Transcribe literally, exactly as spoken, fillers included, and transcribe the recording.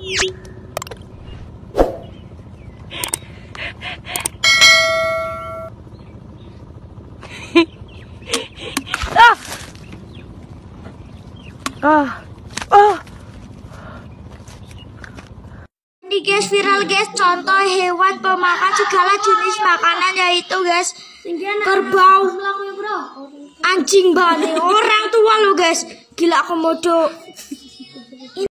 Ah. Ah. Ah. Ini guys viral guys, contoh hewan pemakan segala jenis makanan yaitu guys kerbau, anjing, bane orang tua lo guys, gila komodo.